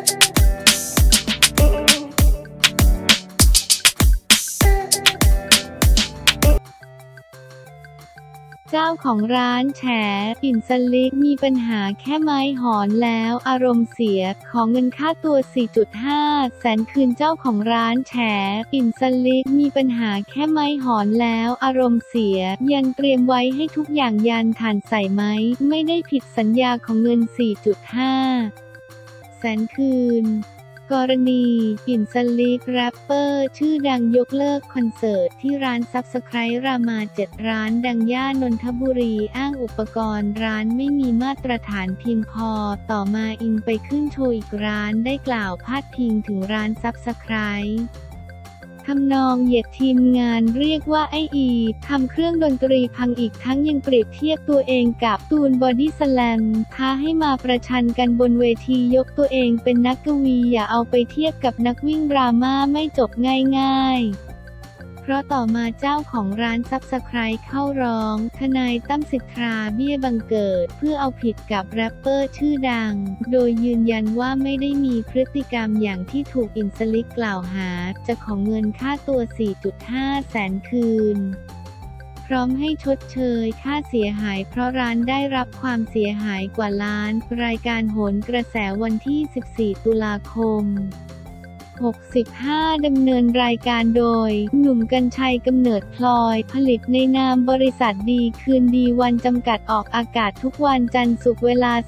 เจ้าของร้านแฉปิ่นสลิกมีปัญหาแค่ไม้หอนแล้วอารมณ์เสียขอเงินค่าตัว 4.5 แสนคืนเจ้าของร้านแฉปิ่นสลิกมีปัญหาแค่ไม้หอนแล้วอารมณ์เสียยันเตรียมไว้ให้ทุกอย่างยันถ่านใส่ไหมไม่ได้ผิดสัญญาของเงิน 4.5 แสนคืนกรณีปิ่นสลิกแรปเปอร์ชื่อดังยกเลิกคอนเสิร์ตที่ร้านซับสไครบ์รามา 7 ร้านดังย่านนทบุรีอ้างอุปกรณ์ร้านไม่มีมาตรฐานเพียงพอต่อมาอิงไปขึ้นโชว์อีกร้านได้กล่าวพาดพิงถึงร้านซับสไครบ์ทำนองเหยียดทีมงานเรียกว่าไอ้อีทำเครื่องดนตรีพังอีกทั้งยังเปรียบเทียบตัวเองกับตูนบอดี้สแลมท้าให้มาประชันกันบนเวทียกตัวเองเป็นนักกวีอย่าเอาไปเทียบกับนักวิ่งดราม่าไม่จบง่ายๆเพราะต่อมาเจ้าของร้านซับสไครบ์เข้าร้องทนายตั้มสิทธาเบี้ยบังเกิดเพื่อเอาผิดกับแรปเปอร์ชื่อดังโดยยืนยันว่าไม่ได้มีพฤติกรรมอย่างที่ถูกอินสลิกกล่าวหาจะขอเงินค่าตัว 4.5 แสนคืนพร้อมให้ชดเชยค่าเสียหายเพราะร้านได้รับความเสียหายกว่าล้านรายการโหนกระแสวันที่ 14 ตุลาคม65ดำเนินรายการโดยหนุ่มกรรชัยกำเนิดพลอยผลิตในนามบริษัทดีคืนดีวันจำกัดออกอากาศทุกวันจันทร์ศุกร์เวลา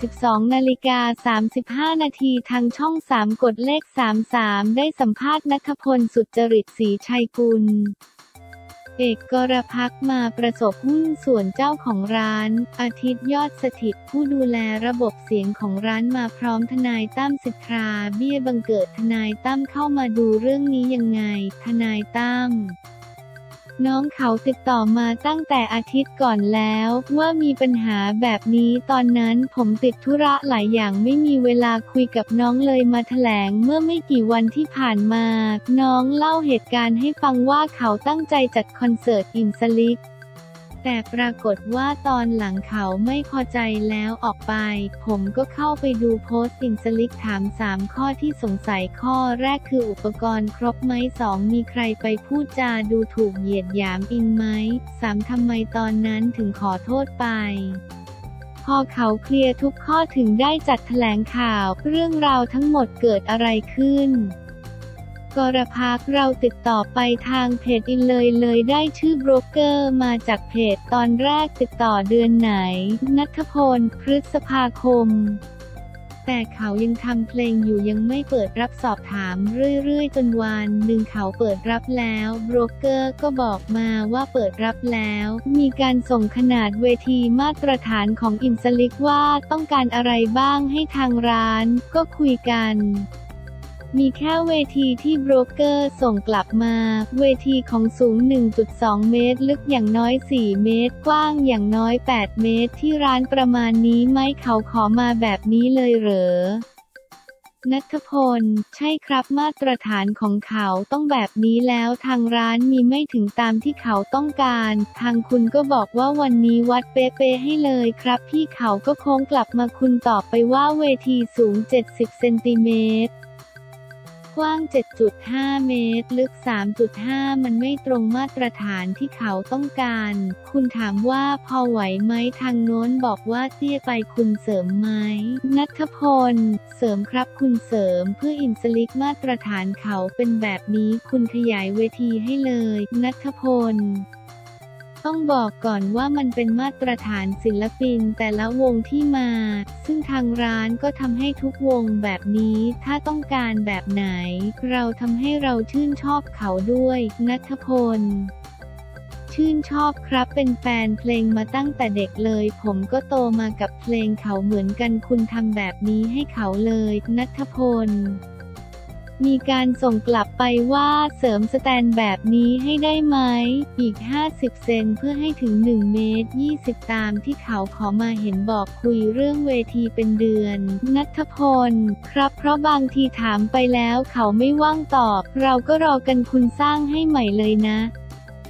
12:35 นาทีทางช่อง 3 กดเลข 33ได้สัมภาษณ์ณัฐพล สุจริตศรีชัยกุลเอกกรภักดิ์มาประสบหุ้นส่วนเจ้าของร้านอาทิตย์ยอดสถิตผู้ดูแลระบบเสียงของร้านมาพร้อมทนายตั้มสิทธาเบี้ยบังเกิดทนายตั้มเข้ามาดูเรื่องนี้ยังไงทนายตั้มน้องเขาติดต่อมาตั้งแต่อาทิตย์ก่อนแล้วว่ามีปัญหาแบบนี้ตอนนั้นผมติดธุระหลายอย่างไม่มีเวลาคุยกับน้องเลยมาแถลงเมื่อไม่กี่วันที่ผ่านมาน้องเล่าเหตุการณ์ให้ฟังว่าเขาตั้งใจจัดคอนเสิร์ตอินสลิกแต่ปรากฏว่าตอนหลังเขาไม่พอใจแล้วออกไปผมก็เข้าไปดูโพสต์อินสลิกถาม3ข้อที่สงสัยข้อแรกคืออุปกรณ์ครบไหม2มีใครไปพูดจาดูถูกเหยียดหยามอิงไหม3ทำไมตอนนั้นถึงขอโทษไปพอเขาเคลียร์ทุกข้อถึงได้จัดแถลงข่าวเรื่องราวทั้งหมดเกิดอะไรขึ้นกรภักดิ์เราติดต่อไปทางเพจอินเลยได้ชื่อโบรกเกอร์มาจากเพจตอนแรกติดต่อเดือนไหนณัฐพลพฤษภาคมแต่เขายังทำเพลงอยู่ยังไม่เปิดรับสอบถามเรื่อยๆจนวันหนึ่งเขาเปิดรับแล้วโบรกเกอร์ก็บอกมาว่าเปิดรับแล้วมีการส่งขนาดเวทีมาตรฐานของอินสลิกว่าต้องการอะไรบ้างให้ทางร้านก็คุยกันมีแค่เวทีที่โบรกเกอร์ส่งกลับมาเวทีของสูง 1.2 เมตรลึกอย่างน้อย4 เมตรกว้างอย่างน้อย8 เมตรที่ร้านประมาณนี้ไหมเขาขอมาแบบนี้เลยเหรอณัฐพลใช่ครับมาตรฐานของเขาต้องแบบนี้แล้วทางร้านมีไม่ถึงตามที่เขาต้องการทางคุณก็บอกว่าวันนี้วัดเป๊ะๆให้เลยครับพี่เขาก็โค้งกลับมาคุณตอบไปว่าเวทีสูง70 เซนติเมตรกว้าง 7.5 เมตรลึก 3.5 มันไม่ตรงมาตรฐานที่เขาต้องการคุณถามว่าพอไหวไหมทางโน้นบอกว่าเตี้ยไปคุณเสริมไหมณัฐพลเสริมครับคุณเสริมเพื่ออินสลิกมาตรฐานเขาเป็นแบบนี้คุณขยายเวทีให้เลยณัฐพลต้องบอกก่อนว่ามันเป็นมาตรฐานศิลปินแต่ละวงที่มาซึ่งทางร้านก็ทำให้ทุกวงแบบนี้ถ้าต้องการแบบไหนเราทำให้เราชื่นชอบเขาด้วยณัฐพลชื่นชอบครับเป็นแฟนเพลงมาตั้งแต่เด็กเลยผมก็โตมากับเพลงเขาเหมือนกันคุณทำแบบนี้ให้เขาเลยณัฐพลมีการส่งกลับไปว่าเสริมสแตนแบบนี้ให้ได้ไหมอีก50 เซนเพื่อให้ถึง1 เมตร 20ตามที่เขาขอมาเห็นบอกคุยเรื่องเวทีเป็นเดือนณัฐพลครับเพราะบางทีถามไปแล้วเขาไม่ว่างตอบเราก็รอกันคุณสร้างให้ใหม่เลยนะ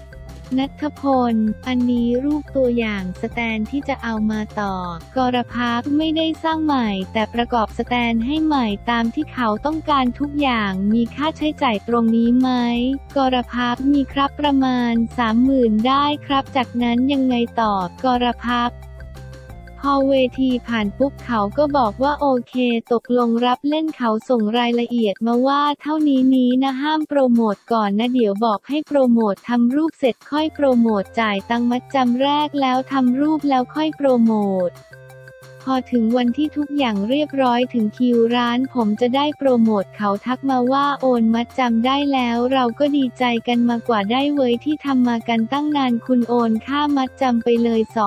ณัฐพล อันนี้รูปตัวอย่างสแตนที่จะเอามาต่อกรพักไม่ได้สร้างใหม่แต่ประกอบสแตนให้ใหม่ตามที่เขาต้องการทุกอย่างมีค่าใช้จ่ายตรงนี้ไหมกรพักมีครับประมาณ 30,000 ได้ครับจากนั้นยังไงต่อกรพักพอเวทีผ่านปุ๊บเขาก็บอกว่าโอเคตกลงรับเล่นเขาส่งรายละเอียดมาว่าเท่านี้นะห้ามโปรโมทก่อนนะเดี๋ยวบอกให้โปรโมททำรูปเสร็จค่อยโปรโมทจ่ายตังค์มัดจำแรกแล้วทำรูปแล้วค่อยโปรโมทพอถึงวันที่ทุกอย่างเรียบร้อยถึงคิวร้านผมจะได้โปรโมทเขาทักมาว่าโอนมัดจำได้แล้วเราก็ดีใจกันมากว่าได้เว้ยที่ทำมากันตั้งนานคุณโอนค่ามัดจำไปเลย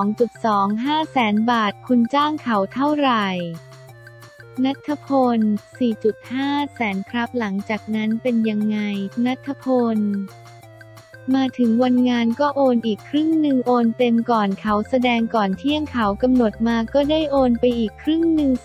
2.25 แสนบาทคุณจ้างเขาเท่าไหร่ณัฐพล 4.5 แสนครับหลังจากนั้นเป็นยังไงณัฐพลมาถึงวันงานก็โอนอีกครึ่งหนึ่งโอนเต็มก่อนเขาแสดงก่อนเที่ยงเขากำหนดมาก็ได้โอนไปอีกครึ่งหนึ่ง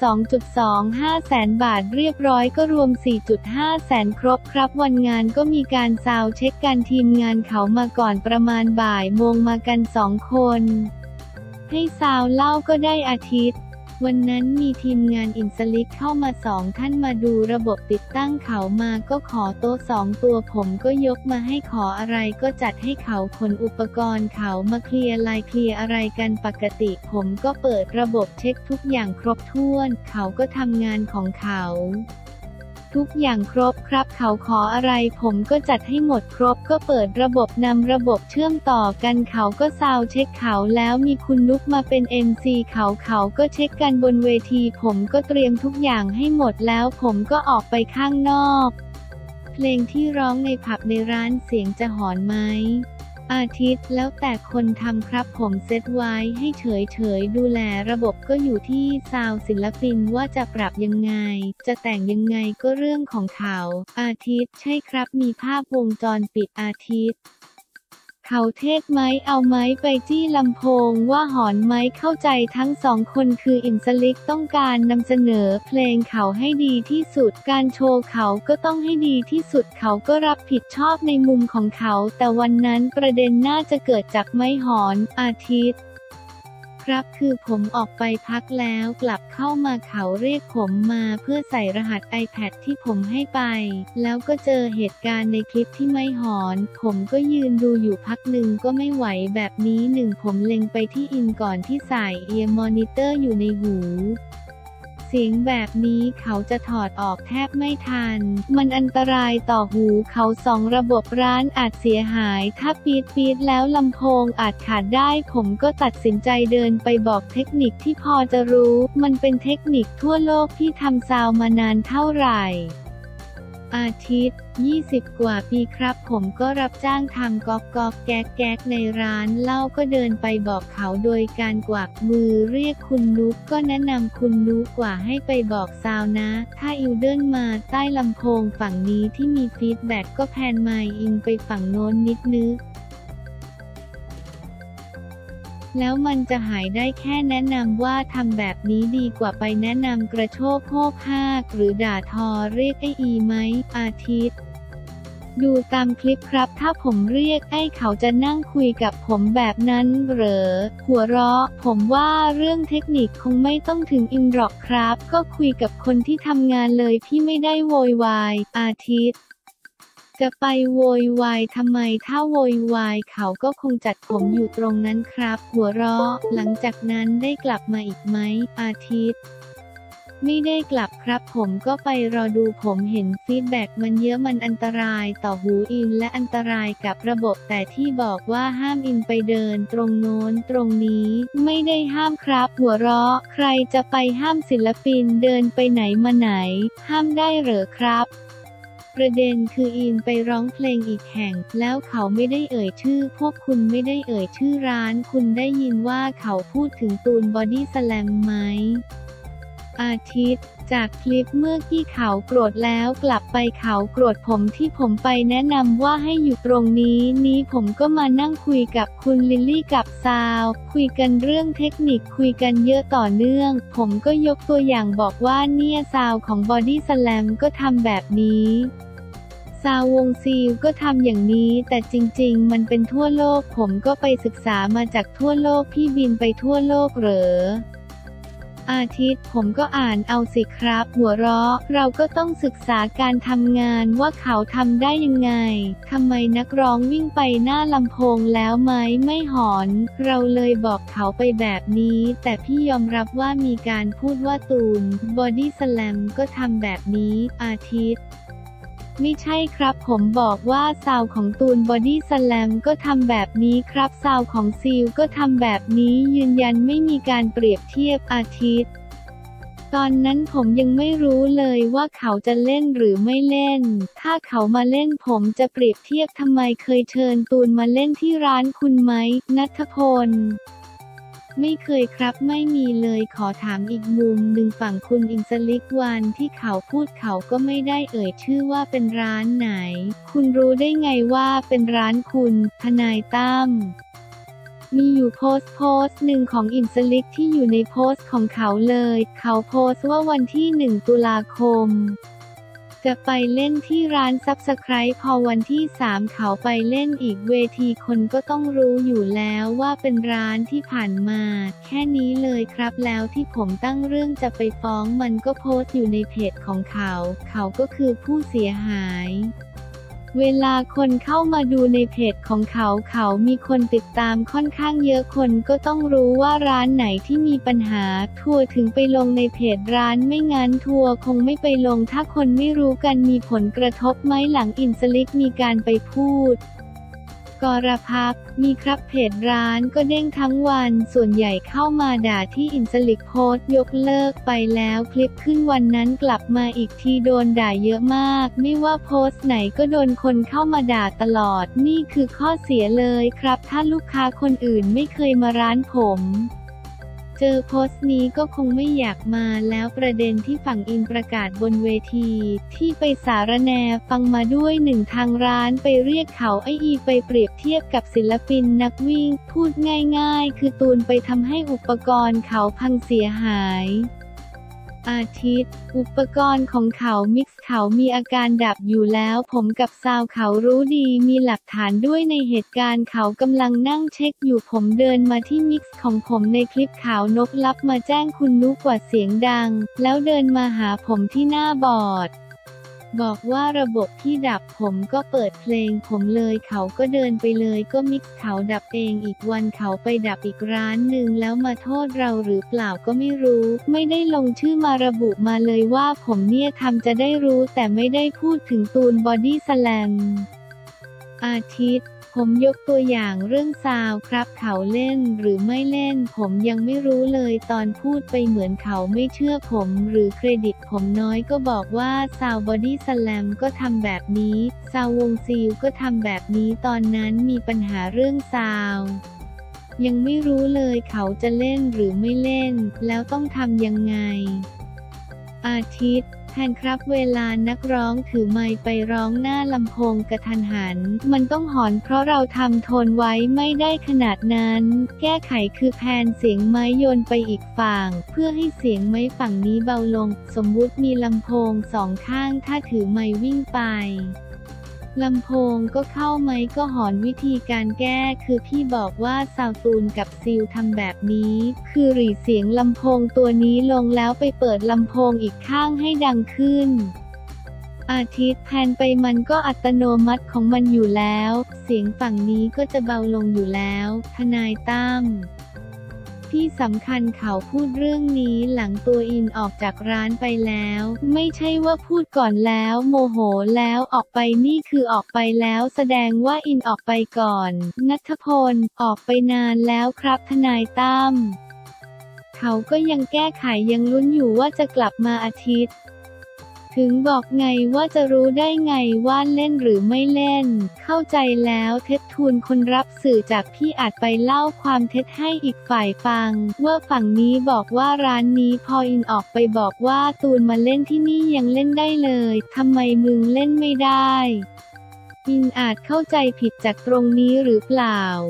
2.25 แสนบาทเรียบร้อยก็รวม 4.5 แสนครบครับวันงานก็มีการซาวด์เช็คกันทีมงานเขามาก่อนประมาณบ่ายโมงมากัน2 คนให้ซาวด์เล่าก็ได้อาทิตย์วันนั้นมีทีมงานอินสลิกเข้ามา2 ท่านมาดูระบบติดตั้งเขามาก็ขอโต๊ะ2 ตัวผมก็ยกมาให้ขออะไรก็จัดให้เขาขนอุปกรณ์เขามาเคลียร์ลายเคลียร์อะไรกันปกติผมก็เปิดระบบเช็คทุกอย่างครบถ้วนเขาก็ทำงานของเขาทุกอย่างครบครับเขาขออะไรผมก็จัดให้หมดครบก็เปิดระบบนำระบบเชื่อมต่อกันเขาก็ซาวด์เช็คเขาแล้วมีคุณนุกมาเป็น MC เขาก็เช็คกันบนเวทีผมก็เตรียมทุกอย่างให้หมดแล้วผมก็ออกไปข้างนอกเพลงที่ร้องในผับในร้านเสียงจะหอนไหมอาทิตย์แล้วแต่คนทำครับผมเซตไว้ให้เฉยดูแลระบบก็อยู่ที่ซาวด์ศิลปินว่าจะปรับยังไงจะแต่งยังไงก็เรื่องของเขาอาทิตย์ใช่ครับมีภาพวงจรปิดอาทิตย์เขาเทศไหมเอาไหมไปจี้ลำโพงว่าหอนไหมเข้าใจทั้ง2 คนคืออินสลิกต้องการนำเสนอเพลงเขาให้ดีที่สุดการโชว์เขาก็ต้องให้ดีที่สุดเขาก็รับผิดชอบในมุมของเขาแต่วันนั้นประเด็นน่าจะเกิดจากไม้หอนอาทิตย์ครับคือผมออกไปพักแล้วกลับเข้ามาเขาเรียกผมมาเพื่อใส่รหัส iPad ที่ผมให้ไปแล้วก็เจอเหตุการณ์ในคลิปที่ไม่หอนผมก็ยืนดูอยู่พักหนึ่งก็ไม่ไหวแบบนี้ผมเล็งไปที่อินก่อนที่ใส่เอียร์มอนิเตอร์อยู่ในหูเสียงแบบนี้เขาจะถอดออกแทบไม่ทันมันอันตรายต่อหูเขา2 ระบบร้านอาจเสียหายถ้าปี๊ดแล้วลำโพงอาจขาดได้ผมก็ตัดสินใจเดินไปบอกเทคนิคที่พอจะรู้มันเป็นเทคนิคทั่วโลกที่ทำซาวมานานเท่าไหร่อาทิตย์20 กว่าปีครับผมก็รับจ้างทำก๊อกแก๊กในร้านเหล้าก็เดินไปบอกเขาโดยการกวักมือเรียกคุณนุกก็แนะนำคุณนุกว่าให้ไปบอกซาวนะถ้าอิวเดินมาใต้ลำโพงฝั่งนี้ที่มีฟีดแบ็กก็แพนไมค์อิงไปฝั่งโน้นนิดนึงแล้วมันจะหายได้แค่แนะนำว่าทำแบบนี้ดีกว่าไปแนะนำกระโชกโฮกฮากหรือด่าทอเรียกไอ้อีไหมอาทิตย์ดูตามคลิปครับถ้าผมเรียกไอ้เขาจะนั่งคุยกับผมแบบนั้นเหรอหัวเราะผมว่าเรื่องเทคนิคคงไม่ต้องถึงอินหรอกครับก็คุยกับคนที่ทำงานเลยพี่ไม่ได้โวยวายอาทิตย์จะไปโวยวายทำไมถ้าโวยวายเขาก็คงจัดผมอยู่ตรงนั้นครับหัวเราะหลังจากนั้นได้กลับมาอีกไหมอาทิตย์ไม่ได้กลับครับผมก็ไปรอดูผมเห็นฟีดแบ็กมันเยอะมันอันตรายต่อหูอินและอันตรายกับระบบแต่ที่บอกว่าห้ามอินไปเดินตรงโน้นตรงนี้ไม่ได้ห้ามครับหัวเราะใครจะไปห้ามศิลปินเดินไปไหนมาไหนห้ามได้เหรอครับประเด็นคืออินไปร้องเพลงอีกแห่งแล้วเขาไม่ได้เอ่ยชื่อพวกคุณไม่ได้เอ่ยชื่อร้านคุณได้ยินว่าเขาพูดถึงตูนบอดี้สแลมไหมอาทิตย์จากคลิปเมื่อกี้เขาโกรธแล้วกลับไปเขาโกรธผมที่ผมไปแนะนำว่าให้อยู่ตรงนี้ผมก็มานั่งคุยกับคุณลิลลี่กับซาวคุยกันเรื่องเทคนิคคุยกันเยอะต่อเนื่องผมก็ยกตัวอย่างบอกว่าเนี่ยซาวของบอดี้สแลมก็ทำแบบนี้ซาววงซิลก็ทำอย่างนี้แต่จริงๆมันเป็นทั่วโลกผมก็ไปศึกษามาจากทั่วโลกพี่บินไปทั่วโลกเหรออาทิตย์ผมก็อ่านเอาสิครับหัวเราะเราก็ต้องศึกษาการทำงานว่าเขาทำได้ยังไงทำไมนักร้องวิ่งไปหน้าลำโพงแล้วไหมไม่หอนเราเลยบอกเขาไปแบบนี้แต่พี่ยอมรับว่ามีการพูดว่าตูนบอดี้สแลมก็ทำแบบนี้อาทิตย์ไม่ใช่ครับผมบอกว่าซาวของตูนบอดี้สแลมก็ทำแบบนี้ครับซาวของซีลก็ทำแบบนี้ยืนยันไม่มีการเปรียบเทียบอาทิตย์ตอนนั้นผมยังไม่รู้เลยว่าเขาจะเล่นหรือไม่เล่นถ้าเขามาเล่นผมจะเปรียบเทียบทำไมเคยเชิญตูนมาเล่นที่ร้านคุณไหมณัฐพลไม่เคยครับไม่มีเลยขอถามอีกมุมหนึ่งฝั่งคุณอิงสลิกวันที่เขาพูดเขาก็ไม่ได้เอ่ยชื่อว่าเป็นร้านไหนคุณรู้ได้ไงว่าเป็นร้านคุณทนายตั้มมีอยู่โพสต์หนึ่งของอิงสลิกที่อยู่ในโพสต์ของเขาเลยเขาโพสต์ว่าวันที่1 ตุลาคมจะไปเล่นที่ร้านซับสไครบ์พอวันที่3เขาไปเล่นอีกเวทีคนก็ต้องรู้อยู่แล้วว่าเป็นร้านที่ผ่านมาแค่นี้เลยครับแล้วที่ผมตั้งเรื่องจะไปฟ้องมันก็โพสต์อยู่ในเพจของเขาเขาก็คือผู้เสียหายเวลาคนเข้ามาดูในเพจของเขามีคนติดตามค่อนข้างเยอะคนก็ต้องรู้ว่าร้านไหนที่มีปัญหาทัวร์ถึงไปลงในเพจร้านไม่งั้นทัวร์คงไม่ไปลงถ้าคนไม่รู้กันมีผลกระทบไหมหลังอินสลิกมีการไปพูดกรพักมีครับเพจร้านก็เด้งทั้งวันส่วนใหญ่เข้ามาด่าที่อินสลิกโพสต์ยกเลิกไปแล้วคลิปขึ้นวันนั้นกลับมาอีกทีโดนด่าเยอะมากไม่ว่าโพสต์ไหนก็โดนคนเข้ามาด่าตลอดนี่คือข้อเสียเลยครับถ้าลูกค้าคนอื่นไม่เคยมาร้านผมเจอโพสต์นี้ก็คงไม่อยากมาแล้วประเด็นที่ฝั่งอินประกาศบนเวทีที่ไปสารแนฟังมาด้วยทางร้านไปเรียกเขาไออีไปเปรียบเทียบกับศิลปินนักวิ่งพูดง่ายๆคือตูนไปทำให้อุปกรณ์เขาพังเสียหายอาทิตย์อุปกรณ์ของเขามิกซ์เขามีอาการดับอยู่แล้วผมกับซาวเขารู้ดีมีหลักฐานด้วยในเหตุการณ์เขากำลังนั่งเช็คอยู่ผมเดินมาที่มิกซ์ของผมในคลิปขาวนกลับมาแจ้งคุณนุกว่าเสียงดังแล้วเดินมาหาผมที่หน้าบอร์ดบอกว่าระบบที่ดับผมก็เปิดเพลงผมเลยเขาก็เดินไปเลยก็มิกซ์เขาดับเองอีกวันเขาไปดับอีกร้านหนึ่งแล้วมาโทษเราหรือเปล่าก็ไม่รู้ไม่ได้ลงชื่อมาระบุมาเลยว่าผมเนี่ยทำจะได้รู้แต่ไม่ได้พูดถึงตูนบอดี้สแลมอาทิตย์ผมยกตัวอย่างเรื่องซาวครับเขาเล่นหรือไม่เล่นผมยังไม่รู้เลยตอนพูดไปเหมือนเขาไม่เชื่อผมหรือเครดิตผมน้อยก็บอกว่าซาวบอดี้สแลมก็ทำแบบนี้ซาววงซิลก็ทำแบบนี้ตอนนั้นมีปัญหาเรื่องซาวยังไม่รู้เลยเขาจะเล่นหรือไม่เล่นแล้วต้องทำยังไงอาทิตย์แทนครับเวลานักร้องถือไมค์ไปร้องหน้าลำโพงกระทันหันมันต้องหอนเพราะเราทำโทนไว้ไม่ได้ขนาดนั้นแก้ไขคือแพนเสียงไม้โยนไปอีกฝั่งเพื่อให้เสียงไม้ฝั่งนี้เบาลงสมมุติมีลำโพง2 ข้างถ้าถือไมค์วิ่งไปลำโพงก็เข้าไหมก็หอนวิธีการแก้คือพี่บอกว่าซาวตูนกับซิลทำแบบนี้คือหรี่เสียงลำโพงตัวนี้ลงแล้วไปเปิดลำโพงอีกข้างให้ดังขึ้นอาทิตย์แพนไปมันก็อัตโนมัติของมันอยู่แล้วเสียงฝั่งนี้ก็จะเบาลงอยู่แล้วทนายตั้มที่สำคัญเขาพูดเรื่องนี้หลังตัวอินออกจากร้านไปแล้วไม่ใช่ว่าพูดก่อนแล้วโมโหแล้วออกไปนี่คือออกไปแล้วแสดงว่าอินออกไปก่อนณัฐพลออกไปนานแล้วครับทนายตั้มเขาก็ยังแก้ไขยังลุ้นอยู่ว่าจะกลับมาอาทิตย์ถึงบอกไงว่าจะรู้ได้ไงว่าเล่นหรือไม่เล่นเข้าใจแล้วเท็จทูลคนรับสื่อจากพี่อาจไปเล่าความเท็จให้อีกฝ่ายฟังว่าฝั่งนี้บอกว่าร้านนี้พออินออกไปบอกว่าตูนมาเล่นที่นี่ยังเล่นได้เลยทำไมมึงเล่นไม่ได้อินอาจเข้าใจผิดจากตรงนี้หรือเปล่า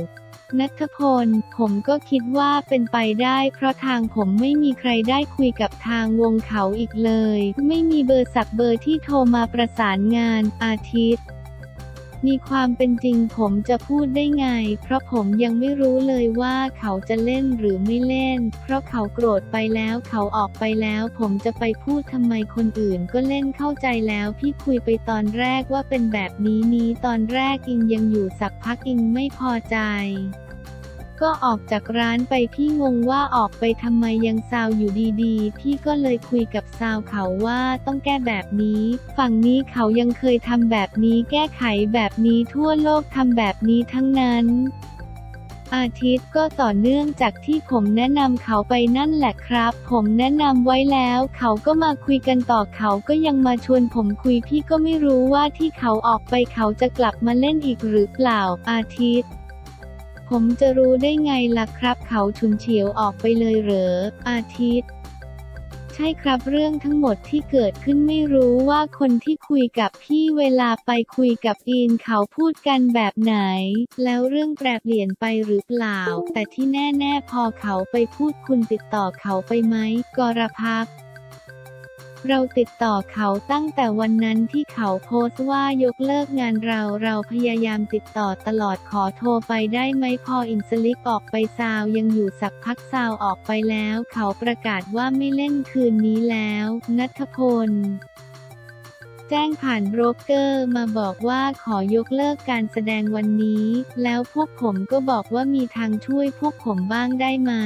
ณัฐพล ผมก็คิดว่าเป็นไปได้เพราะทางผมไม่มีใครได้คุยกับทางวงเขาอีกเลย ไม่มีเบอร์สักเบอร์ที่โทรมาประสานงาน อาทิตย์มีความเป็นจริงผมจะพูดได้ไง เพราะผมยังไม่รู้เลยว่าเขาจะเล่นหรือไม่เล่น เพราะเขาโกรธไปแล้วเขาออกไปแล้วผมจะไปพูดทำไมคนอื่นก็เล่นเข้าใจแล้วพี่คุยไปตอนแรกว่าเป็นแบบนี้ตอนแรกอิงยังอยู่สักพักอิงไม่พอใจก็ออกจากร้านไปพี่งงว่าออกไปทำไมยังซาวอยู่ดีๆพี่ก็เลยคุยกับซาวเขาว่าต้องแก้แบบนี้ฝั่งนี้เขายังเคยทำแบบนี้แก้ไขแบบนี้ทั่วโลกทำแบบนี้ทั้งนั้นอาทิตย์ก็ต่อเนื่องจากที่ผมแนะนำเขาไปนั่นแหละครับผมแนะนำไว้แล้วเขาก็มาคุยกันต่อเขาก็ยังมาชวนผมคุยพี่ก็ไม่รู้ว่าที่เขาออกไปเขาจะกลับมาเล่นอีกหรือเปล่าอาทิตย์ผมจะรู้ได้ไงล่ะครับเขาฉุนเฉียวออกไปเลยเหรออาทิตย์ใช่ครับเรื่องทั้งหมดที่เกิดขึ้นไม่รู้ว่าคนที่คุยกับพี่เวลาไปคุยกับอินเขาพูดกันแบบไหนแล้วเรื่องแปรเปลี่ยนไปหรือเปล่าแต่ที่แน่ๆพอเขาไปพูดคุณติดต่อเขาไปไหมกรพักษ์เราติดต่อเขาตั้งแต่วันนั้นที่เขาโพสต์ว่ายกเลิกงานเราพยายามติดต่อตลอดขอโทรไปได้ไหมพออินสลิกออกไปซาวยังอยู่สักพักซาวออกไปแล้วเขาประกาศว่าไม่เล่นคืนนี้แล้วณัฐพลแจ้งผ่านโบรกเกอร์มาบอกว่าขอยกเลิกการแสดงวันนี้แล้วพวกผมก็บอกว่ามีทางช่วยพวกผมบ้างได้ไหม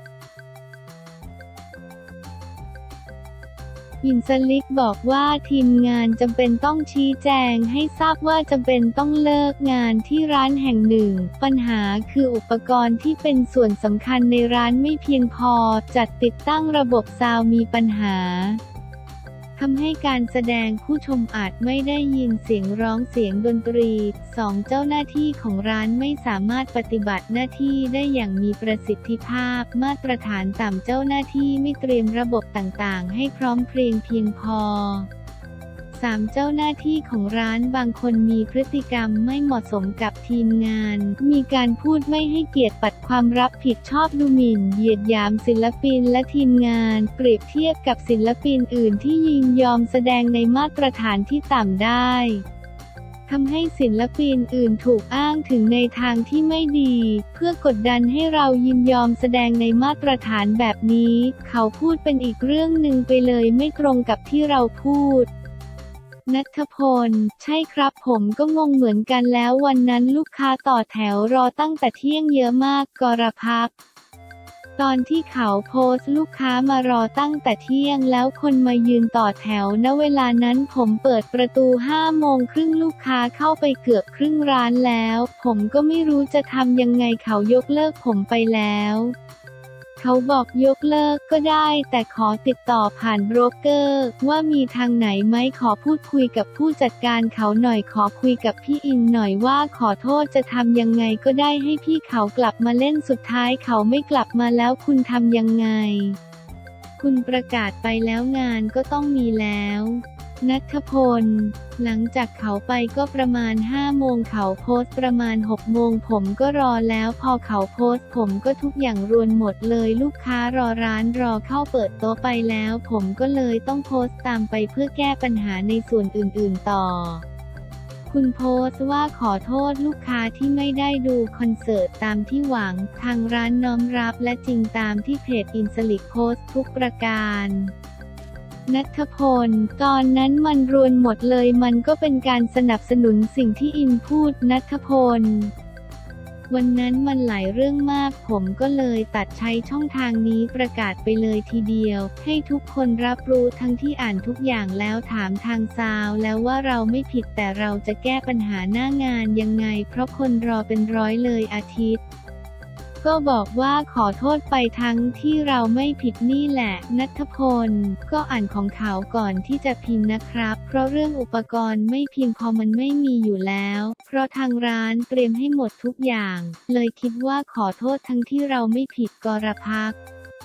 อินสลิกบอกว่าทีมงานจำเป็นต้องชี้แจงให้ทราบว่าจำเป็นต้องเลิกงานที่ร้านแห่งหนึ่งปัญหาคืออุปกรณ์ที่เป็นส่วนสำคัญในร้านไม่เพียงพอจัดติดตั้งระบบซาวด์มีปัญหาทำให้การแสดงผู้ชมอาจไม่ได้ยินเสียงร้องเสียงดนตรี2เจ้าหน้าที่ของร้านไม่สามารถปฏิบัติหน้าที่ได้อย่างมีประสิทธิภาพมาตรฐานต่ำเจ้าหน้าที่ไม่เตรียมระบบต่างๆให้พร้อมเพรียงเพียงพอ3เจ้าหน้าที่ของร้านบางคนมีพฤติกรรมไม่เหมาะสมกับทีมงานมีการพูดไม่ให้เกียรติปัดความรับผิดชอบดูหมิ่นเหยียดหยามศิลปินและทีมงานเปรียบเทียบกับศิลปินอื่นที่ยินยอมแสดงในมาตรฐานที่ต่ำได้ทำให้ศิลปินอื่นถูกอ้างถึงในทางที่ไม่ดีเพื่อกดดันให้เรายินยอมแสดงในมาตรฐานแบบนี้เขาพูดเป็นอีกเรื่องหนึ่งไปเลยไม่ตรงกับที่เราพูดณัฐพลใช่ครับผมก็งงเหมือนกันแล้ววันนั้นลูกค้าต่อแถวรอตั้งแต่เที่ยงเยอะมากกรพักษ์ตอนที่เขาโพสต์ลูกค้ามารอตั้งแต่เที่ยงแล้วคนมายืนต่อแถวณเวลานั้นผมเปิดประตู5:30ลูกค้าเข้าไปเกือบครึ่งร้านแล้วผมก็ไม่รู้จะทำยังไงเขายกเลิกผมไปแล้วเขาบอกยกเลิกก็ได้แต่ขอติดต่อผ่านโบรกเกอร์ว่ามีทางไหนไหมขอพูดคุยกับผู้จัดการเขาหน่อยขอคุยกับพี่อินหน่อยว่าขอโทษจะทำยังไงก็ได้ให้พี่เขากลับมาเล่นสุดท้ายเขาไม่กลับมาแล้วคุณทำยังไงคุณประกาศไปแล้วงานก็ต้องมีแล้วณัฐพลหลังจากเขาไปก็ประมาณ5 โมงเขาโพสต์ประมาณ6 โมงผมก็รอแล้วพอเขาโพสต์ผมก็ทุกอย่างรวนหมดเลยลูกค้ารอร้านรอเข้าเปิดโต๊ะไปแล้วผมก็เลยต้องโพสต์ตามไปเพื่อแก้ปัญหาในส่วนอื่นๆต่อคุณโพสต์ว่าขอโทษลูกค้าที่ไม่ได้ดูคอนเสิร์ตตามที่หวังทางร้านน้อมรับและจริงตามที่เพจอินสลิกโพสต์ทุกประการณัฐพลตอนนั้นมันรวนหมดเลยมันก็เป็นการสนับสนุนสิ่งที่อินพูดณัฐพลวันนั้นมันหลายเรื่องมากผมก็เลยตัดใช้ช่องทางนี้ประกาศไปเลยทีเดียวให้ทุกคนรับรู้ทั้งที่อ่านทุกอย่างแล้วถามทางซาวแล้วว่าเราไม่ผิดแต่เราจะแก้ปัญหาหน้างานยังไงเพราะคนรอเป็นร้อยเลยอาทิตย์ก็บอกว่าขอโทษไปทั้งที่เราไม่ผิดนี่แหละณัฐพลก็อ่านของเขาก่อนที่จะพิมพ์นะครับเพราะเรื่องอุปกรณ์ไม่เพียงพอมันไม่มีอยู่แล้วเพราะทางร้านเตรียมให้หมดทุกอย่างเลยคิดว่าขอโทษทั้งที่เราไม่ผิดกรพักษ์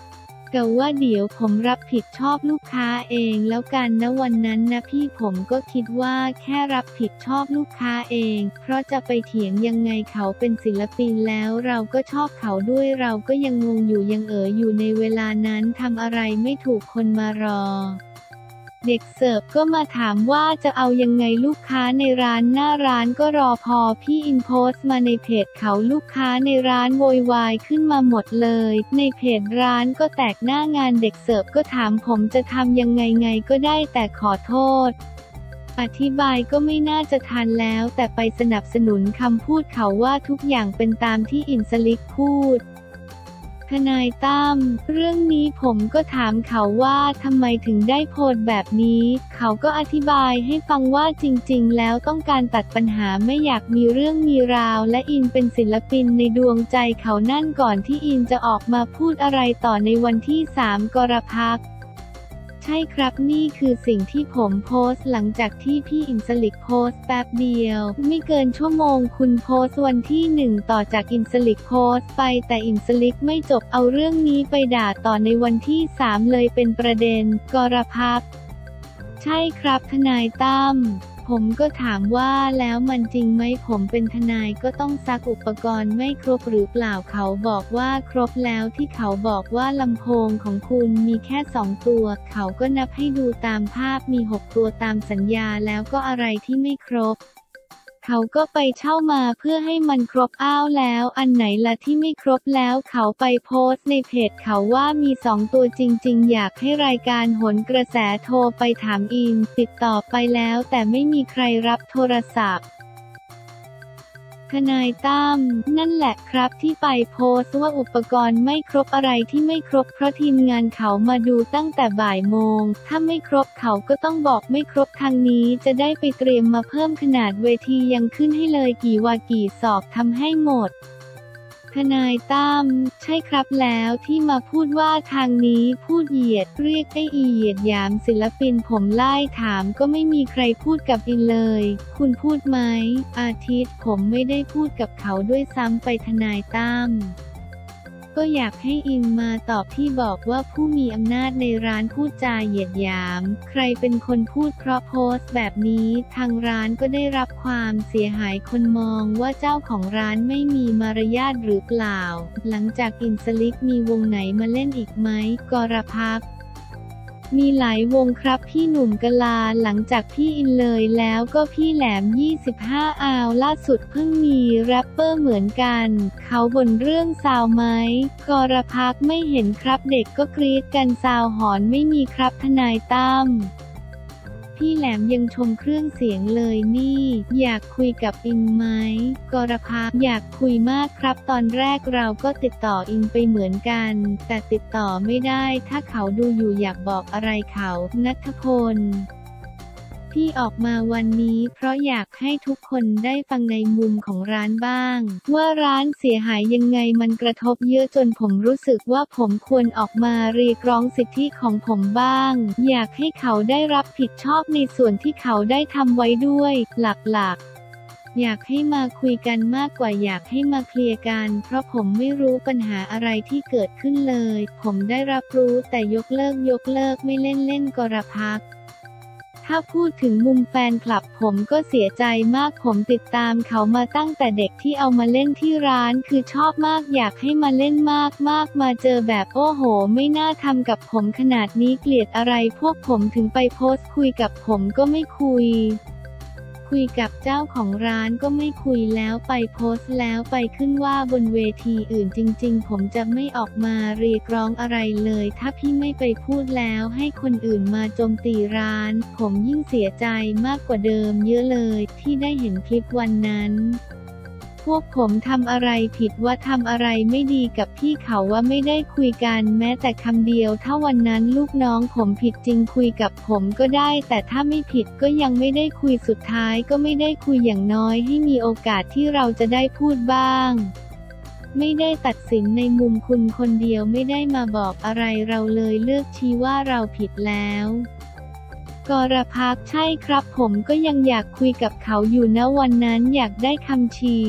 กะว่าเดี๋ยวผมรับผิดชอบลูกค้าเองแล้วกันนะวันนั้นนะพี่ผมก็คิดว่าแค่รับผิดชอบลูกค้าเองเพราะจะไปเถียงยังไงเขาเป็นศิลปินแล้วเราก็ชอบเขาด้วยเราก็ยังงงอยู่ยังอยู่ในเวลานั้นทำอะไรไม่ถูกคนมารอเด็กเสิร์ฟก็มาถามว่าจะเอายังไงลูกค้าในร้านหน้าร้านก็รอพอพี่อินโพสต์มาในเพจเขาลูกค้าในร้านโวยวายขึ้นมาหมดเลยในเพจร้านก็แตกหน้างานเด็กเสิร์ฟก็ถามผมจะทำยังไงก็ได้แต่ขอโทษอธิบายก็ไม่น่าจะทันแล้วแต่ไปสนับสนุนคำพูดเขาว่าทุกอย่างเป็นตามที่อินสลิกพูดทนายตั้มเรื่องนี้ผมก็ถามเขาว่าทำไมถึงได้โพสต์แบบนี้เขาก็อธิบายให้ฟังว่าจริงๆแล้วต้องการตัดปัญหาไม่อยากมีเรื่องมีราวและอินเป็นศิลปินในดวงใจเขานั่นก่อนที่อินจะออกมาพูดอะไรต่อในวันที่3 กรกฎาคมใช่ครับนี่คือสิ่งที่ผมโพสต์หลังจากที่พี่อินสลิกโพสต์แป๊บเดียวไม่เกินชั่วโมงคุณโพสต์วันที่1ต่อจากอินสลิกโพสต์ไปแต่อินสลิกไม่จบเอาเรื่องนี้ไปด่าต่อในวันที่3เลยเป็นประเด็นกรพักใช่ครับทนายตั้มผมก็ถามว่าแล้วมันจริงไหมผมเป็นทนายก็ต้องซักอุปกรณ์ไม่ครบหรือเปล่าเขาบอกว่าครบแล้วที่เขาบอกว่าลำโพงของคุณมีแค่2 ตัวเขาก็นับให้ดูตามภาพมี6 ตัวตามสัญญาแล้วก็อะไรที่ไม่ครบเขาก็ไปเช่ามาเพื่อให้มันครบอ้าวแล้วอันไหนล่ะที่ไม่ครบแล้วเขาไปโพสต์ในเพจเขาว่ามี2 ตัวจริงๆอยากให้รายการโหนกระแสโทรไปถามอินติดต่อไปแล้วแต่ไม่มีใครรับโทรศัพท์ทนายตั้มนั่นแหละครับที่ไปโพสต์ว่าอุปกรณ์ไม่ครบอะไรที่ไม่ครบเพราะทีมงานเขามาดูตั้งแต่บ่ายโมงถ้าไม่ครบเขาก็ต้องบอกไม่ครบทางนี้จะได้ไปเตรียมมาเพิ่มขนาดเวทียังขึ้นให้เลยกี่วากี่ศอกทำให้หมดทนายตั้มใช่ครับแล้วที่มาพูดว่าทางนี้พูดเหยียดเรียกไอ้อีเหยียดหยามศิลปินผมไล่ถามก็ไม่มีใครพูดกับอินเลยคุณพูดไหมอาทิตย์ผมไม่ได้พูดกับเขาด้วยซ้ำไปทนายตั้มก็อยากให้อินมาตอบที่บอกว่าผู้มีอำนาจในร้านพูดจาเหยียดหยามใครเป็นคนพูดเพราะโพสต์แบบนี้ทางร้านก็ได้รับความเสียหายคนมองว่าเจ้าของร้านไม่มีมารยาทหรือเปล่าหลังจากอินสลิกมีวงไหนมาเล่นอีกไหมกรพักมีหลายวงครับพี่หนุ่มกะลาหลังจากพี่อินเลยแล้วก็พี่แหลม25อาวล่าสุดเพิ่งมีแรปเปอร์เหมือนกันเขาบ่นเรื่องซาวไหมกรพักไม่เห็นครับเด็กก็กรี๊ดกันซาวหอนไม่มีครับทนายตั้มพี่แหลมยังชมเครื่องเสียงเลยนี่อยากคุยกับอินไหมกรพักอยากคุยมากครับตอนแรกเราก็ติดต่ออินไปเหมือนกันแต่ติดต่อไม่ได้ถ้าเขาดูอยู่อยากบอกอะไรเขาณัฐพลที่ออกมาวันนี้เพราะอยากให้ทุกคนได้ฟังในมุมของร้านบ้างว่าร้านเสียหายยังไงมันกระทบเยอะจนผมรู้สึกว่าผมควรออกมาเรียกร้องสิทธิของผมบ้างอยากให้เขาได้รับผิดชอบในส่วนที่เขาได้ทำไว้ด้วยหลักๆอยากให้มาคุยกันมากกว่าอยากให้มาเคลียร์กันเพราะผมไม่รู้ปัญหาอะไรที่เกิดขึ้นเลยผมได้รับรู้แต่ยกเลิกไม่เล่นกรพักถ้าพูดถึงมุมแฟนคลับผมก็เสียใจมากผมติดตามเขามาตั้งแต่เด็กที่เอามาเล่นที่ร้านคือชอบมากอยากให้มาเล่นมากมาเจอแบบโอ้โหไม่น่าทำกับผมขนาดนี้เกลียดอะไรพวกผมถึงไปโพสต์คุยกับผมก็ไม่คุยกับเจ้าของร้านก็ไม่คุยแล้วไปโพสต์แล้วไปขึ้นว่าบนเวทีอื่นจริงๆผมจะไม่ออกมาเรียกร้องอะไรเลยถ้าพี่ไม่ไปพูดแล้วให้คนอื่นมาโจมตีร้านผมยิ่งเสียใจมากกว่าเดิมเยอะเลยที่ได้เห็นคลิปวันนั้นพวกผมทำอะไรผิดว่าทำอะไรไม่ดีกับพี่เขาว่าไม่ได้คุยกันแม้แต่คำเดียวถ้าวันนั้นลูกน้องผมผิดจริงคุยกับผมก็ได้แต่ถ้าไม่ผิดก็ยังไม่ได้คุยสุดท้ายก็ไม่ได้คุยอย่างน้อยให้มีโอกาสที่เราจะได้พูดบ้างไม่ได้ตัดสินในมุมคุณคนเดียวไม่ได้มาบอกอะไรเราเลยเลือกชี้ว่าเราผิดแล้วกรพักใช่ครับผมก็ยังอยากคุยกับเขาอยู่นะวันนั้นอยากได้คำชี้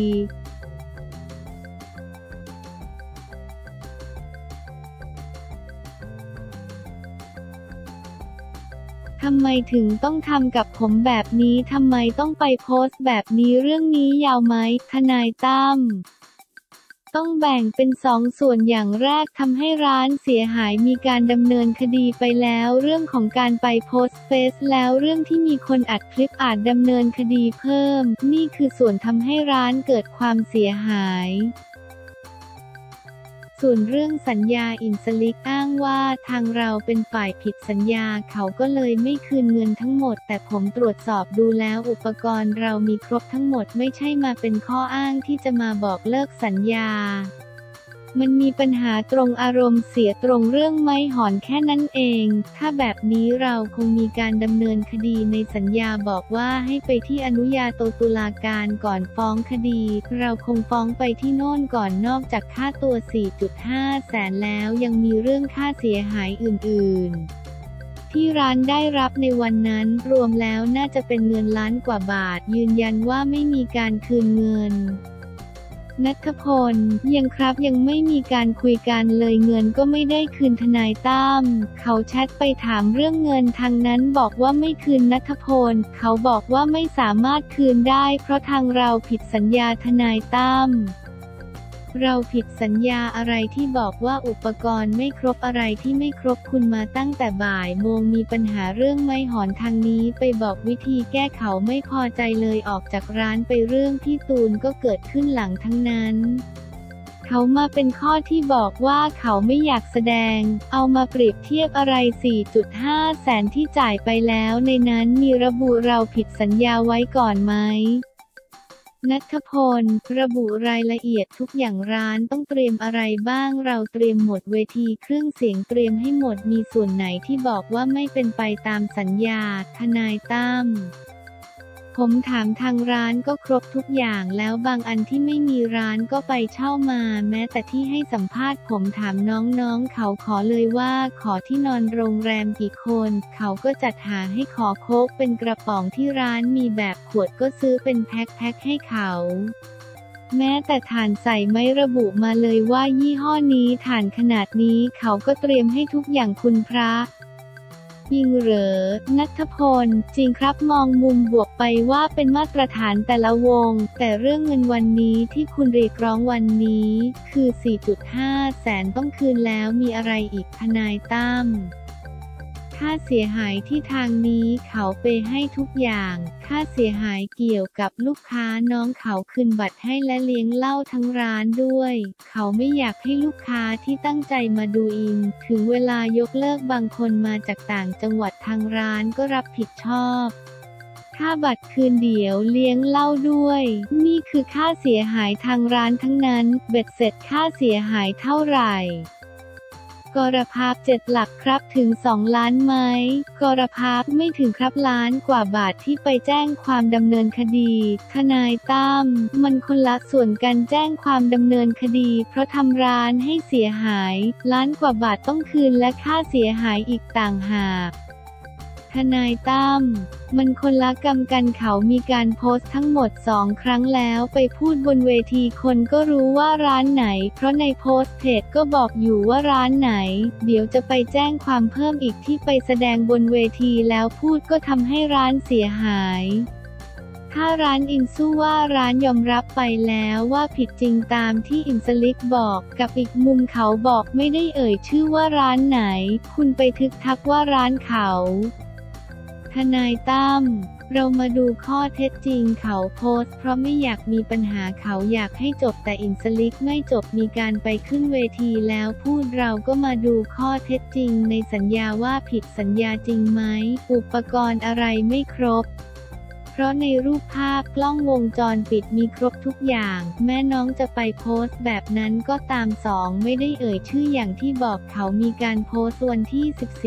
ำไมถึงต้องทำกับผมแบบนี้ทำไมต้องไปโพสต์แบบนี้เรื่องนี้ยาวไหมทนายตั้มต้องแบ่งเป็น2 ส่วนอย่างแรกทำให้ร้านเสียหายมีการดำเนินคดีไปแล้วเรื่องของการไปโพสต์เฟซแล้วเรื่องที่มีคนอัดคลิปอาจดำเนินคดีเพิ่มนี่คือส่วนทำให้ร้านเกิดความเสียหายส่วนเรื่องสัญญาอินสลิกอ้างว่าทางเราเป็นฝ่ายผิดสัญญาเขาก็เลยไม่คืนเงินทั้งหมดแต่ผมตรวจสอบดูแล้วอุปกรณ์เรามีครบทั้งหมดไม่ใช่มาเป็นข้ออ้างที่จะมาบอกเลิกสัญญามันมีปัญหาตรงอารมณ์เสียตรงเรื่องไม้หอนแค่นั้นเองถ้าแบบนี้เราคงมีการดำเนินคดีในสัญญาบอกว่าให้ไปที่อนุญาโตตุลาการก่อนฟ้องคดีเราคงฟ้องไปที่โน่นก่อนนอกจากค่าตัว 4.5 แสนแล้วยังมีเรื่องค่าเสียหายอื่นๆที่ร้านได้รับในวันนั้นรวมแล้วน่าจะเป็นเงินล้านกว่าบาทยืนยันว่าไม่มีการคืนเงินณัฐพลยังครับยังไม่มีการคุยกันเลยเงินก็ไม่ได้คืนทนายตั้มเขาแชทไปถามเรื่องเงินทางนั้นบอกว่าไม่คืนณัฐพลเขาบอกว่าไม่สามารถคืนได้เพราะทางเราผิดสัญญาทนายตั้มเราผิดสัญญาอะไรที่บอกว่าอุปกรณ์ไม่ครบอะไรที่ไม่ครบคุณมาตั้งแต่บ่ายโมงมีปัญหาเรื่องไม้หอนทางนี้ไปบอกวิธีแก้เขาไม่พอใจเลยออกจากร้านไปเรื่องพี่ตูนก็เกิดขึ้นหลังทั้งนั้นเขามาเป็นข้อที่บอกว่าเขาไม่อยากแสดงเอามาเปรียบเทียบอะไร 4.5 แสนที่จ่ายไปแล้วในนั้นมีระบุเราผิดสัญญาไว้ก่อนไหมณัฐพลระบุรายละเอียดทุกอย่างร้านต้องเตรียมอะไรบ้างเราเตรียมหมดเวทีเครื่องเสียงเตรียมให้หมดมีส่วนไหนที่บอกว่าไม่เป็นไปตามสัญญาทนายตั้มผมถามทางร้านก็ครบทุกอย่างแล้วบางอันที่ไม่มีร้านก็ไปเช่ามาแม้แต่ที่ให้สัมภาษณ์ผมถามน้องๆเขาขอเลยว่าขอที่นอนโรงแรมกี่คนเขาก็จัดหาให้ขอโค้กเป็นกระป๋องที่ร้านมีแบบขวดก็ซื้อเป็นแพ็คให้เขาแม้แต่ถ่านใส่ไม่ระบุมาเลยว่ายี่ห้อนี้ถ่านขนาดนี้เขาก็เตรียมให้ทุกอย่างคุณพระจริงเหรอณัฐพลจริงครับมองมุมบวกไปว่าเป็นมาตรฐานแต่ละวงแต่เรื่องเงินวันนี้ที่คุณเรียกร้องวันนี้คือ 4.5 แสนต้องคืนแล้วมีอะไรอีกทนายตั้มค่าเสียหายที่ทางนี้เขาไปให้ทุกอย่างค่าเสียหายเกี่ยวกับลูกค้าน้องเขาคืนบัตรให้และเลี้ยงเหล้าทั้งร้านด้วยเขาไม่อยากให้ลูกค้าที่ตั้งใจมาดูอินถึงเวลายกเลิกบางคนมาจากต่างจังหวัดทางร้านก็รับผิดชอบค่าบัตรคืนเดี๋ยวเลี้ยงเหล้าด้วยนี่คือค่าเสียหายทางร้านทั้งนั้นเบ็ดเสร็จค่าเสียหายเท่าไหร่กรภาพ7 หลักครับถึง2 ล้านไหมกรภาพไม่ถึงครับล้านกว่าบาทที่ไปแจ้งความดำเนินคดีทนายตั้มมันคนละส่วนกันแจ้งความดำเนินคดีเพราะทำร้านให้เสียหายล้านกว่าบาทต้องคืนและค่าเสียหายอีกต่างหากทนายตั้มมันคนละกรรมกันเขามีการโพสต์ทั้งหมด2 ครั้งแล้วไปพูดบนเวทีคนก็รู้ว่าร้านไหนเพราะในโพสต์เพจก็บอกอยู่ว่าร้านไหนเดี๋ยวจะไปแจ้งความเพิ่มอีกที่ไปแสดงบนเวทีแล้วพูดก็ทำให้ร้านเสียหายถ้าร้านอินสู้ว่าร้านยอมรับไปแล้วว่าผิดจริงตามที่อินสลิกบอกกับอีกมุมเขาบอกไม่ได้เอ่ยชื่อว่าร้านไหนคุณไปทึกทักว่าร้านเขาทนายตั้มเรามาดูข้อเท็จจริงเขาโพสต์เพราะไม่อยากมีปัญหาเขาอยากให้จบแต่อินสลิกไม่จบมีการไปขึ้นเวทีแล้วพูดเราก็มาดูข้อเท็จจริงในสัญญาว่าผิดสัญญาจริงไหมอุปกรณ์อะไรไม่ครบเพราะในรูปภาพกล้องวงจรปิดมีครบทุกอย่างแม่น้องจะไปโพสต์แบบนั้นก็ตามไม่ได้เอ่ยชื่ออย่างที่บอกเขามีการโพสต์วันที่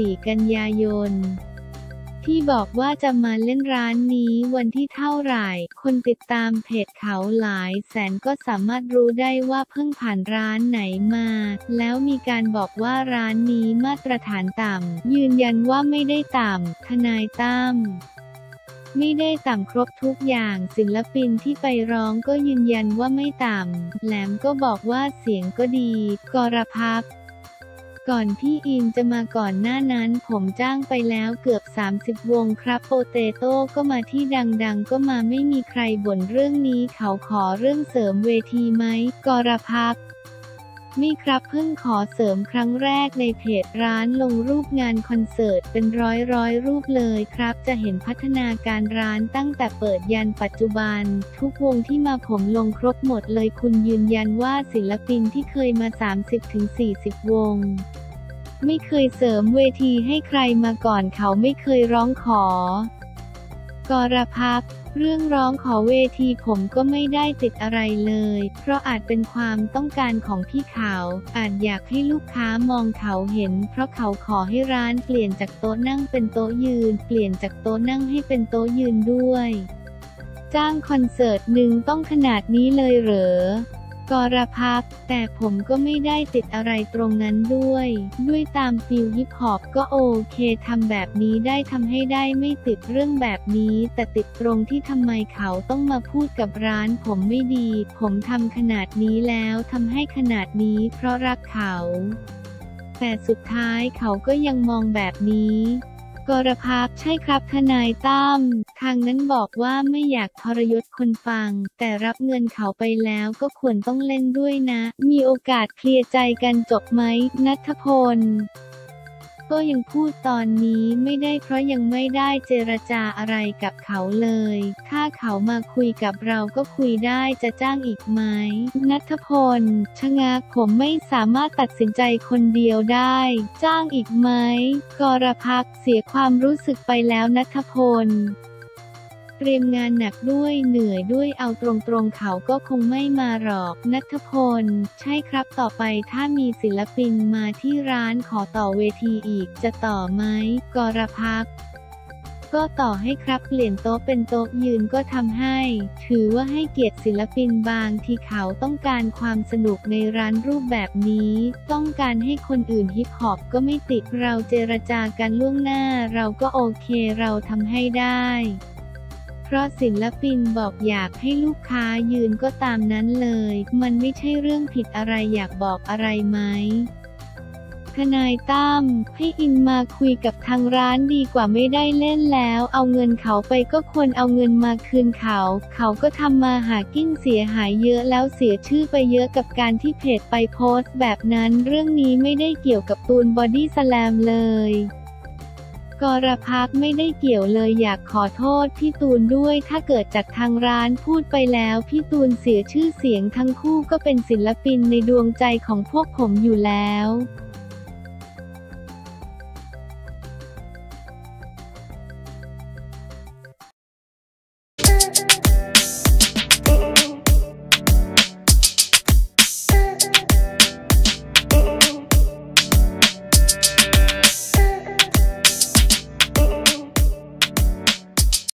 14 กันยายนที่บอกว่าจะมาเล่นร้านนี้วันที่เท่าไหร่คนติดตามเพจเขาหลายแสนก็สามารถรู้ได้ว่าเพิ่งผ่านร้านไหนมาแล้วมีการบอกว่าร้านนี้มาตรฐานต่ำยืนยันว่าไม่ได้ต่ำทนายตั้มไม่ได้ต่ำครบทุกอย่างศิลปินที่ไปร้องก็ยืนยันว่าไม่ต่ำแหลมก็บอกว่าเสียงก็ดีกรภาพก่อนพี่อินจะมาก่อนหน้านั้นผมจ้างไปแล้วเกือบ30 วงครับโปเตโต้ก็มาที่ดังๆก็มาไม่มีใครบ่นเรื่องนี้เขาขอเรื่องเสริมเวทีไหมกรพักมีครับเพิ่งขอเสริมครั้งแรกในเพจร้านลงรูปงานคอนเสิร์ตเป็นร้อยรูปเลยครับจะเห็นพัฒนาการร้านตั้งแต่เปิดยันปัจจุบันทุกวงที่มาผมลงครบหมดเลยคุณยืนยันว่าศิลปินที่เคยมา 30-40 วงไม่เคยเสริมเวทีให้ใครมาก่อนเขาไม่เคยร้องขอกรพักเรื่องร้องขอเวทีผมก็ไม่ได้ติดอะไรเลยเพราะอาจเป็นความต้องการของพี่เขาอาจอยากให้ลูกค้ามองเขาเห็นเพราะเขาขอให้ร้านเปลี่ยนจากโต๊ะนั่งเป็นโต๊ะยืนเปลี่ยนจากโต๊ะนั่งให้เป็นโต๊ะยืนด้วยจ้างคอนเสิร์ตหนึ่งต้องขนาดนี้เลยเหรอกรพักแต่ผมก็ไม่ได้ติดอะไรตรงนั้นด้วยตามฟีลฮิปฮอปก็โอเคทำแบบนี้ได้ทำให้ได้ไม่ติดเรื่องแบบนี้แต่ติดตรงที่ทำไมเขาต้องมาพูดกับร้านผมไม่ดีผมทำขนาดนี้แล้วทำให้ขนาดนี้เพราะรักเขาแต่สุดท้ายเขาก็ยังมองแบบนี้กรพักใช่ครับทนายตั้มทางนั้นบอกว่าไม่อยากทรยศคนฟังแต่รับเงินเขาไปแล้วก็ควรต้องเล่นด้วยนะมีโอกาสเคลียร์ใจกันจบไหมณัฐพลก็ยังพูดตอนนี้ไม่ได้เพราะยังไม่ได้เจรจาอะไรกับเขาเลยถ้าเขามาคุยกับเราก็คุยได้จะจ้างอีกไหมณัฐพลชะงักผมไม่สามารถตัดสินใจคนเดียวได้จ้างอีกไหมกรพักเสียความรู้สึกไปแล้วณัฐพลเตรียมงานหนักด้วยเหนื่อยด้วยเอาตรงๆเขาก็คงไม่มาหรอกณัฐพลใช่ครับต่อไปถ้ามีศิลปินมาที่ร้านขอต่อเวทีอีกจะต่อไหมกรพักก็ต่อให้ครับเปลี่ยนโต๊ะเป็นโต๊ะยืนก็ทำให้ถือว่าให้เกียรติศิลปินบางที่เขาต้องการความสนุกในร้านรูปแบบนี้ต้องการให้คนอื่นฮิปฮอปก็ไม่ติดเราเจรจากันล่วงหน้าเราก็โอเคเราทำให้ได้เพราะศิลปินบอกอยากให้ลูกค้ายืนก็ตามนั้นเลยมันไม่ใช่เรื่องผิดอะไรอยากบอกอะไรไหมทนายตั้มให้อินมาคุยกับทางร้านดีกว่าไม่ได้เล่นแล้วเอาเงินเขาไปก็ควรเอาเงินมาคืนเขาก็ทำมาหากินเสียหายเยอะแล้วเสียชื่อไปเยอะกับการที่เพจไปโพสต์แบบนั้นเรื่องนี้ไม่ได้เกี่ยวกับตูนบอดี้สแลมเลยกรพักไม่ได้เกี่ยวเลยอยากขอโทษพี่ตูนด้วยถ้าเกิดจากทางร้านพูดไปแล้วพี่ตูนเสียชื่อเสียงทั้งคู่ก็เป็นศิลปินในดวงใจของพวกผมอยู่แล้ว